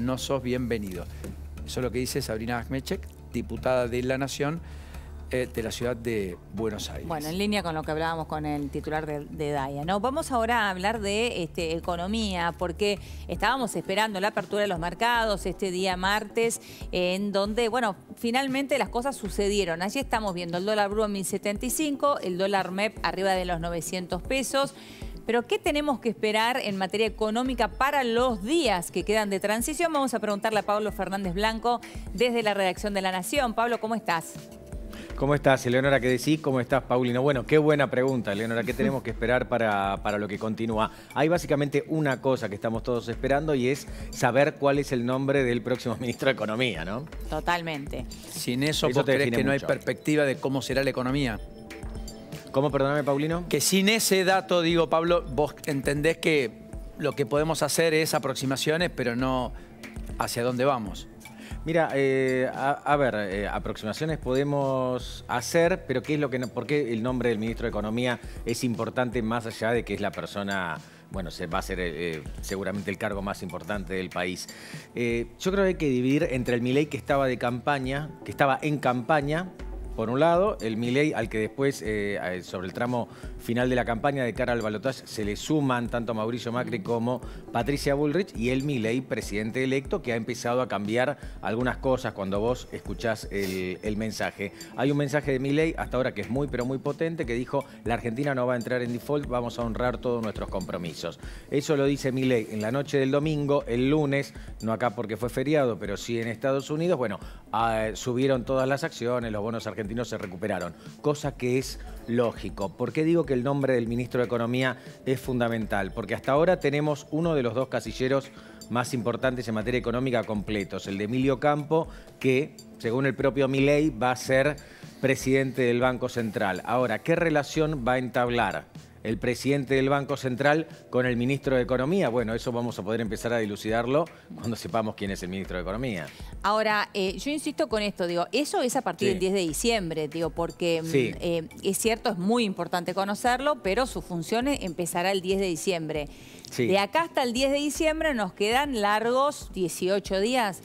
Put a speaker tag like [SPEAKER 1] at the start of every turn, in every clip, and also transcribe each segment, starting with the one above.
[SPEAKER 1] no sos bienvenido. Eso es lo que dice Sabrina Agmechek, diputada de La Nación, de la ciudad de Buenos Aires.
[SPEAKER 2] Bueno, en línea con lo que hablábamos con el titular de Daya, ¿no? Vamos ahora a hablar de economía, porque estábamos esperando la apertura de los mercados este día martes, en donde, bueno, finalmente las cosas sucedieron. Allí estamos viendo el dólar blue en 1075, el dólar MEP arriba de los 900 pesos. Pero, ¿qué tenemos que esperar en materia económica para los días que quedan de transición? Vamos a preguntarle a Pablo Fernández Blanco desde la redacción de La Nación. Pablo, ¿cómo estás?
[SPEAKER 3] ¿Cómo estás, Eleonora? ¿Qué decís? ¿Cómo estás, Paulino? Bueno, qué buena pregunta, Eleonora. ¿Qué tenemos que esperar para lo que continúa? Hay básicamente una cosa que estamos todos esperando y es saber cuál es el nombre del próximo ministro de Economía, ¿no?
[SPEAKER 2] Totalmente.
[SPEAKER 1] Sin eso ¿vos creés que no hay perspectiva de cómo será la economía?
[SPEAKER 3] ¿Cómo? Perdóname, Paulino.
[SPEAKER 1] Que sin ese dato, digo, Pablo, vos entendés que lo que podemos hacer es aproximaciones, pero no hacia dónde vamos.
[SPEAKER 3] Mira, aproximaciones podemos hacer, pero ¿qué es lo que ¿por qué el nombre del ministro de Economía es importante más allá de que es la persona, bueno, va a ser seguramente el cargo más importante del país? Yo creo que hay que dividir entre el Milei que estaba en campaña, por un lado, el Milei al que después, sobre el tramo final de la campaña de cara al balotaje, se le suman tanto Mauricio Macri como Patricia Bullrich, y el Milei, presidente electo, que ha empezado a cambiar algunas cosas cuando vos escuchás el mensaje. Hay un mensaje de Milei hasta ahora que es muy, pero muy potente, que dijo: la Argentina no va a entrar en default, vamos a honrar todos nuestros compromisos. Eso lo dice Milei en la noche del domingo. El lunes, no acá porque fue feriado, pero sí en Estados Unidos, bueno, subieron todas las acciones, los bonos argentinos se recuperaron, cosa que es lógico. ¿Por qué digo que el nombre del ministro de Economía es fundamental? Porque hasta ahora tenemos uno de los dos casilleros más importantes en materia económica completos, el de Emilio Campo, que, según el propio Milei, va a ser presidente del Banco Central. Ahora, ¿qué relación va a entablar el presidente del Banco Central con el ministro de Economía? Bueno, eso vamos a poder empezar a dilucidarlo cuando sepamos quién es el ministro de Economía.
[SPEAKER 2] Ahora, yo insisto con esto, digo, eso es a partir del 10 de diciembre, digo, porque es cierto, es muy importante conocerlo, pero su función empezará el 10 de diciembre. Sí. De acá hasta el 10 de diciembre nos quedan largos 18 días.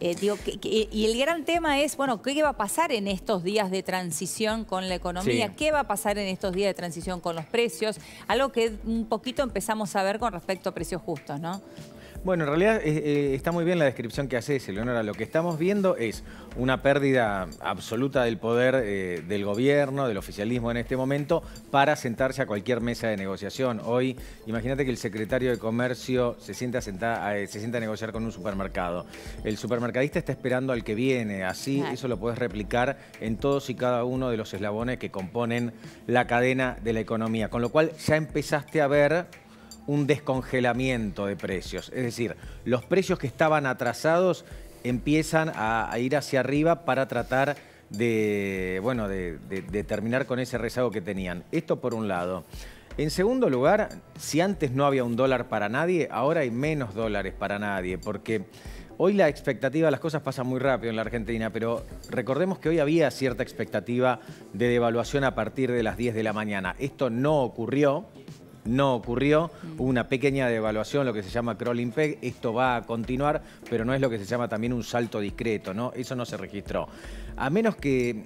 [SPEAKER 2] Y el gran tema es, bueno, ¿qué va a pasar en estos días de transición con la economía? Sí. ¿Qué va a pasar en estos días de transición con los precios? Algo que un poquito empezamos a ver con respecto a precios justos, ¿no?
[SPEAKER 3] Bueno, en realidad está muy bien la descripción que haces, Eleonora. Lo que estamos viendo es una pérdida absoluta del poder del gobierno, del oficialismo en este momento, para sentarse a cualquier mesa de negociación. Hoy, imagínate que el secretario de Comercio se sienta a negociar con un supermercado. El supermercadista está esperando al que viene. Así, eso lo podés replicar en todos y cada uno de los eslabones que componen la cadena de la economía. Con lo cual ya empezaste a ver un descongelamiento de precios. Es decir, los precios que estaban atrasados empiezan a ir hacia arriba para tratar de terminar con ese rezago que tenían. Esto por un lado. En segundo lugar, si antes no había un dólar para nadie, ahora hay menos dólares para nadie, porque hoy la expectativa, las cosas pasan muy rápido en la Argentina, pero recordemos que hoy había cierta expectativa de devaluación a partir de las 10 de la mañana. Esto no ocurrió. Hubo una pequeña devaluación, lo que se llama crawling peg. Esto va a continuar, pero no es lo que se llama también un salto discreto, ¿no? Eso no se registró. A menos que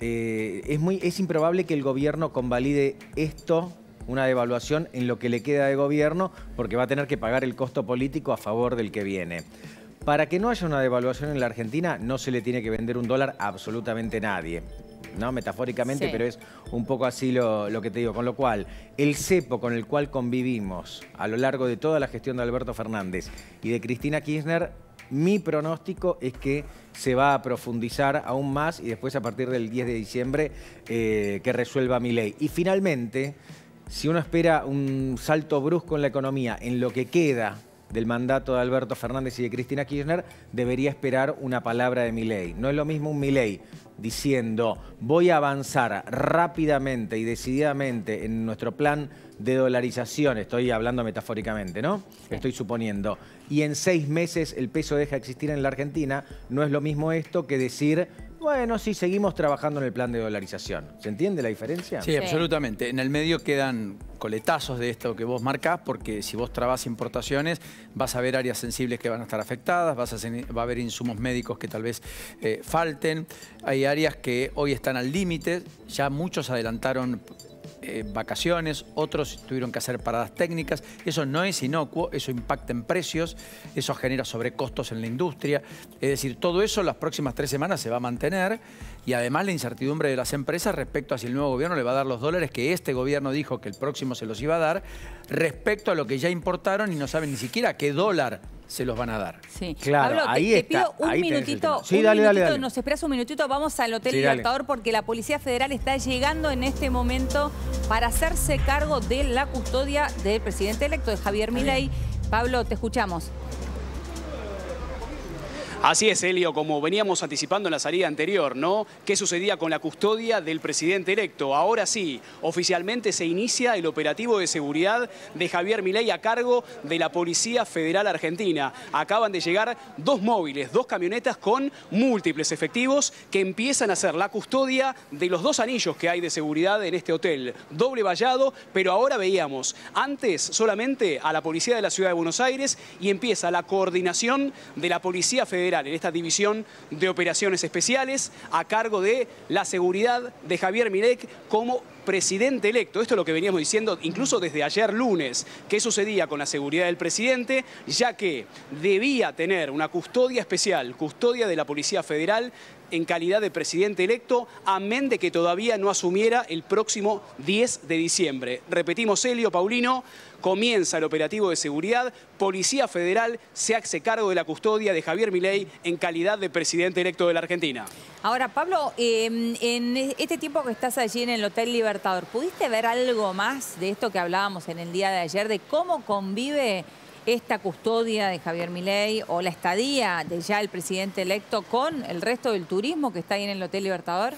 [SPEAKER 3] es improbable que el gobierno convalide esto, una devaluación, en lo que le queda de gobierno, porque va a tener que pagar el costo político a favor del que viene. Para que no haya una devaluación en la Argentina, no se le tiene que vender un dólar a absolutamente nadie, ¿no? Metafóricamente, sí. Pero es un poco así lo que te digo. Con lo cual, el cepo con el cual convivimos a lo largo de toda la gestión de Alberto Fernández y de Cristina Kirchner, mi pronóstico es que se va a profundizar aún más y después a partir del 10 de diciembre que resuelva Milei. Y finalmente, si uno espera un salto brusco en la economía en lo que queda del mandato de Alberto Fernández y de Cristina Kirchner, debería esperar una palabra de Milei. No es lo mismo un Milei diciendo: voy a avanzar rápidamente y decididamente en nuestro plan de dolarización, estoy hablando metafóricamente, ¿no? Sí. Estoy suponiendo, y en 6 meses el peso deja de existir en la Argentina. No es lo mismo esto que decir: Bueno, sí, seguimos trabajando en el plan de dolarización. ¿Se entiende la diferencia?
[SPEAKER 1] Sí, absolutamente. En el medio quedan coletazos de esto que vos marcás, porque si vos trabás importaciones, vas a ver áreas sensibles que van a estar afectadas, va a haber insumos médicos que tal vez falten. Hay áreas que hoy están al límite, ya muchos adelantaron vacaciones, otros tuvieron que hacer paradas técnicas. Eso no es inocuo, eso impacta en precios, eso genera sobrecostos en la industria. Es decir, todo eso las próximas 3 semanas se va a mantener y además la incertidumbre de las empresas respecto a si el nuevo gobierno le va a dar los dólares que este gobierno dijo que el próximo se los iba a dar, respecto a lo que ya importaron y no saben ni siquiera qué dólar se los van a dar.
[SPEAKER 2] Sí.
[SPEAKER 3] Claro,
[SPEAKER 2] Pablo,
[SPEAKER 3] ahí
[SPEAKER 2] te
[SPEAKER 3] está,
[SPEAKER 2] pido un
[SPEAKER 3] ahí tenés el
[SPEAKER 2] minutito,
[SPEAKER 3] tema. Sí, dale.
[SPEAKER 2] nos esperás un minutito, vamos al Hotel
[SPEAKER 3] Sí,
[SPEAKER 2] Libertador
[SPEAKER 3] dale.
[SPEAKER 2] porque la Policía Federal está llegando en este momento para hacerse cargo de la custodia del presidente electo, de Javier Milei. Pablo, te escuchamos.
[SPEAKER 4] Así es, Elio, como veníamos anticipando en la salida anterior, ¿no? ¿Qué sucedía con la custodia del presidente electo? Ahora sí, oficialmente se inicia el operativo de seguridad de Javier Milei a cargo de la Policía Federal Argentina. Acaban de llegar 2 móviles, 2 camionetas con múltiples efectivos que empiezan a hacer la custodia de los 2 anillos que hay de seguridad en este hotel. Doble vallado, pero ahora veíamos antes solamente a la Policía de la Ciudad de Buenos Aires y empieza la coordinación de la Policía Federal en esta división de operaciones especiales a cargo de la seguridad de Javier Milei como presidente electo. Esto es lo que veníamos diciendo incluso desde ayer lunes. ¿Qué sucedía con la seguridad del presidente? Ya que debía tener una custodia especial, custodia de la Policía Federal en calidad de presidente electo, amén de que todavía no asumiera el próximo 10 de diciembre. Repetimos, Elio, Paulino, comienza el operativo de seguridad. Policía Federal se hace cargo de la custodia de Javier Milei en calidad de presidente electo de la Argentina.
[SPEAKER 2] Ahora, Pablo, en este tiempo que estás allí en el Hotel Libertador, ¿pudiste ver algo más de esto que hablábamos en el día de ayer, de cómo convive esta custodia de Javier Milei o la estadía de ya el presidente electo con el resto del turismo que está ahí en el Hotel Libertador?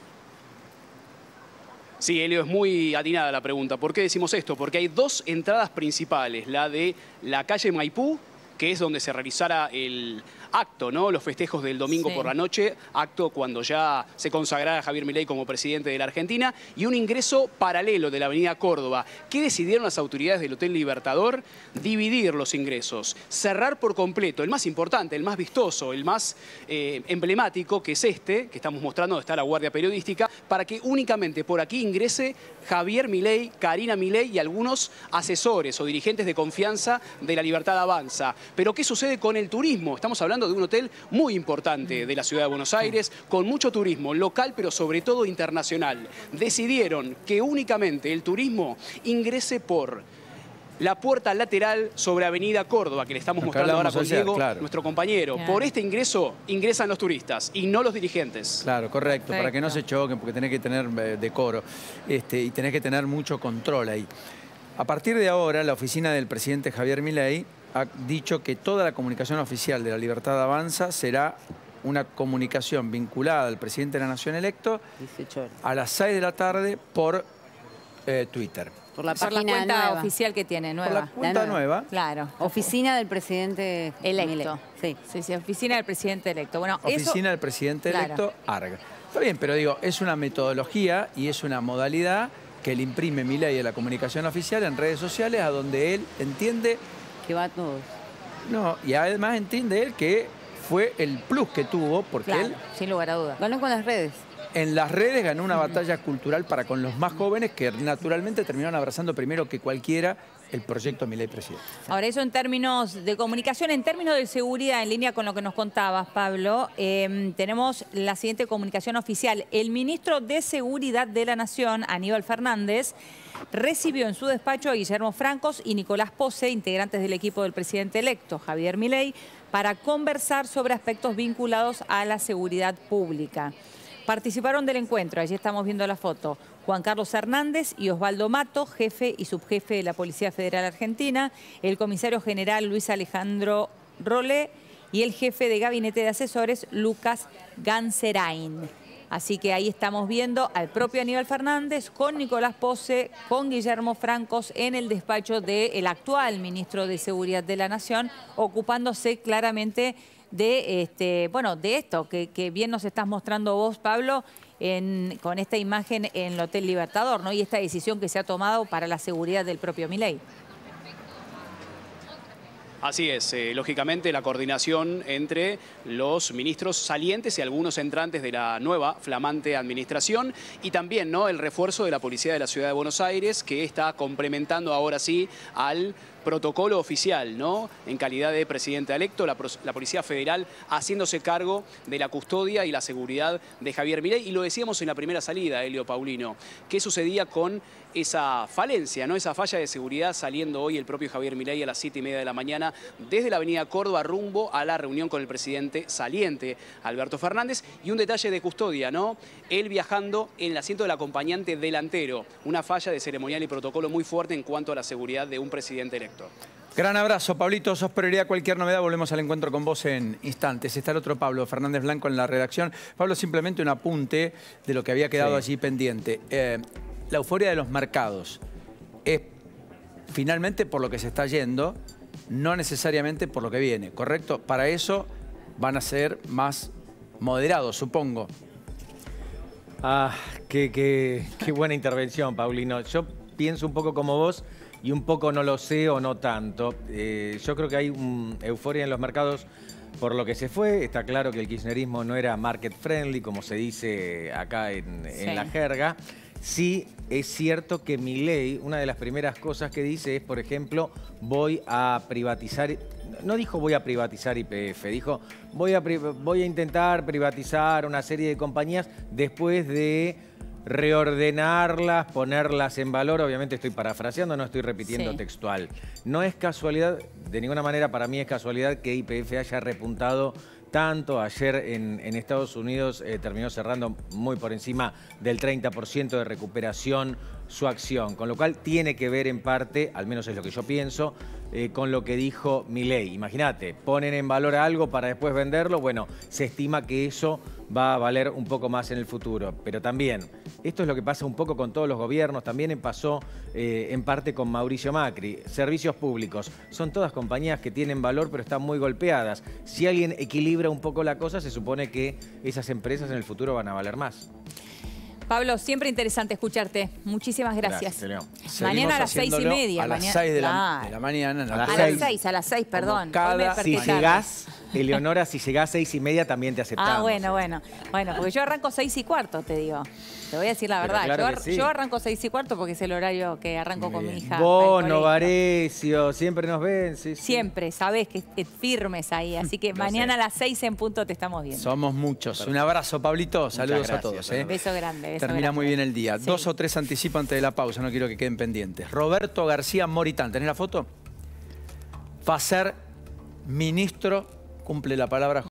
[SPEAKER 4] Sí, Elio, es muy atinada la pregunta. ¿Por qué decimos esto? Porque hay 2 entradas principales. La de la calle Maipú, que es donde se realizara el acto, ¿no? Los festejos del domingo por la noche, acto cuando ya se consagrara Javier Milei como presidente de la Argentina, y un ingreso paralelo de la avenida Córdoba. ¿Qué decidieron las autoridades del Hotel Libertador? Dividir los ingresos, cerrar por completo, el más importante, el más vistoso, el más emblemático, que es este, que estamos mostrando donde está la guardia periodística, para que únicamente por aquí ingrese Javier Milei, Karina Milei y algunos asesores o dirigentes de confianza de La Libertad Avanza. Pero ¿qué sucede con el turismo? Estamos hablando de un hotel muy importante de la ciudad de Buenos Aires, con mucho turismo local, pero sobre todo internacional. Decidieron que únicamente el turismo ingrese por la puerta lateral sobre Avenida Córdoba, que le estamos mostrando ahora con Diego, nuestro compañero. Por este ingreso ingresan los turistas y no los dirigentes.
[SPEAKER 1] Claro, correcto, para que no se choquen, porque tenés que tener decoro y tenés que tener mucho control ahí. A partir de ahora, la oficina del presidente Javier Milei ha dicho que toda la comunicación oficial de La Libertad Avanza será una comunicación vinculada al presidente de la Nación electo a las 6 de la tarde por Twitter.
[SPEAKER 5] Por la
[SPEAKER 2] Por la
[SPEAKER 5] página
[SPEAKER 2] cuenta
[SPEAKER 5] nueva.
[SPEAKER 2] oficial que tiene, nueva.
[SPEAKER 1] Por la cuenta nueva.
[SPEAKER 2] Claro.
[SPEAKER 5] Oficina del presidente
[SPEAKER 2] Electo.
[SPEAKER 5] Milei.
[SPEAKER 2] Sí, oficina del presidente electo. Bueno,
[SPEAKER 1] Oficina del presidente electo, ARG. Está bien, pero digo, es una metodología y es una modalidad que le imprime Milei a la comunicación oficial en redes sociales, a donde él entiende...
[SPEAKER 5] Que va a todos.
[SPEAKER 1] No, y además entiende él que fue el plus que tuvo, porque
[SPEAKER 2] claro,
[SPEAKER 1] él
[SPEAKER 2] sin lugar a dudas.
[SPEAKER 5] Ganó con las redes.
[SPEAKER 1] en las redes ganó una batalla cultural para con los más jóvenes que naturalmente terminaron abrazando primero que cualquiera el proyecto Milei Presidente.
[SPEAKER 2] Ahora, eso en términos de comunicación, en términos de seguridad, en línea con lo que nos contabas, Pablo, tenemos la siguiente comunicación oficial. El ministro de Seguridad de la Nación, Aníbal Fernández, recibió en su despacho a Guillermo Francos y Nicolás Pose, integrantes del equipo del presidente electo, Javier Milei, para conversar sobre aspectos vinculados a la seguridad pública. Participaron del encuentro, allí estamos viendo la foto, Juan Carlos Hernández y Osvaldo Mato, jefe y subjefe de la Policía Federal Argentina, el comisario general Luis Alejandro Rolé y el jefe de gabinete de asesores Lucas Ganserain. Así que ahí estamos viendo al propio Aníbal Fernández con Nicolás Pose, con Guillermo Francos en el despacho del actual ministro de Seguridad de la Nación, ocupándose claramente de, bueno, de esto que bien nos estás mostrando vos, Pablo, con esta imagen en el Hotel Libertador, ¿no? Y esta decisión que se ha tomado para la seguridad del propio Milei.
[SPEAKER 4] Así es, lógicamente la coordinación entre los ministros salientes y algunos entrantes de la nueva flamante administración y también, ¿no?, el refuerzo de la Policía de la Ciudad de Buenos Aires, que está complementando ahora sí al protocolo oficial, ¿no?, en calidad de presidente electo, la Policía Federal haciéndose cargo de la custodia y la seguridad de Javier Milei. Y lo decíamos en la primera salida, Elio Paulino, ¿qué sucedía con esa falencia, ¿no?, esa falla de seguridad saliendo hoy el propio Javier Milei a las 7:30 de la mañana desde la avenida Córdoba rumbo a la reunión con el presidente saliente, Alberto Fernández? Y un detalle de custodia, ¿no?, él viajando en el asiento del acompañante delantero, una falla de ceremonial y protocolo muy fuerte en cuanto a la seguridad de un presidente electo.
[SPEAKER 1] Gran abrazo, Pablito. Sos prioridad. Cualquier novedad, volvemos al encuentro con vos en instantes. Está el otro Pablo Fernández Blanco en la redacción. Pablo, simplemente un apunte de lo que había quedado allí pendiente. La euforia de los mercados es finalmente por lo que se está yendo, no necesariamente por lo que viene, ¿correcto? Para eso van a ser más moderados, supongo.
[SPEAKER 3] Ah, qué buena intervención, Paulino. Yo pienso un poco como vos y un poco no lo sé o no tanto. Yo creo que hay euforia en los mercados por lo que se fue. Está claro que el kirchnerismo no era market friendly, como se dice acá en la jerga. Sí, es cierto que Milei, una de las primeras cosas que dice es, por ejemplo, voy a privatizar. No dijo voy a privatizar YPF, dijo voy a intentar privatizar una serie de compañías después de reordenarlas, ponerlas en valor. Obviamente estoy parafraseando, no estoy repitiendo textual. No es casualidad, de ninguna manera para mí es casualidad que YPF haya repuntado tanto. Ayer en Estados Unidos terminó cerrando muy por encima del 30% de recuperación su acción, con lo cual tiene que ver en parte, al menos es lo que yo pienso, con lo que dijo Milei. Imagínate, ponen en valor algo para después venderlo, bueno, se estima que eso va a valer un poco más en el futuro. Pero también, esto es lo que pasa un poco con todos los gobiernos, también pasó en parte con Mauricio Macri. Servicios públicos, son todas compañías que tienen valor pero están muy golpeadas. Si alguien equilibra un poco la cosa, se supone que esas empresas en el futuro van a valer más.
[SPEAKER 2] Pablo, siempre interesante escucharte. Muchísimas gracias.
[SPEAKER 1] Mañana
[SPEAKER 2] a las 6:30.
[SPEAKER 1] A las 6 de la mañana.
[SPEAKER 2] A las 6, perdón.
[SPEAKER 3] Si llegás, Eleonora, si llegás 6:30 también te aceptamos.
[SPEAKER 2] Bueno, porque yo arranco 6:15, te digo. Te voy a decir la verdad. Claro yo arranco 6:15 porque es el horario que arranco con mi hija.
[SPEAKER 3] Bono, Varecio, siempre nos ven. Sí,
[SPEAKER 2] siempre, sabés que firmes ahí. Así que mañana a las 6 en punto te estamos viendo.
[SPEAKER 1] Somos muchos. Un abrazo, Pablito. Saludos a todos.
[SPEAKER 2] Beso grande.
[SPEAKER 1] Termina muy bien el día. 2 o 3 anticipo antes de la pausa, no quiero que queden pendientes. Roberto García Moritán, ¿tenés la foto? Va a ser ministro, cumple la palabra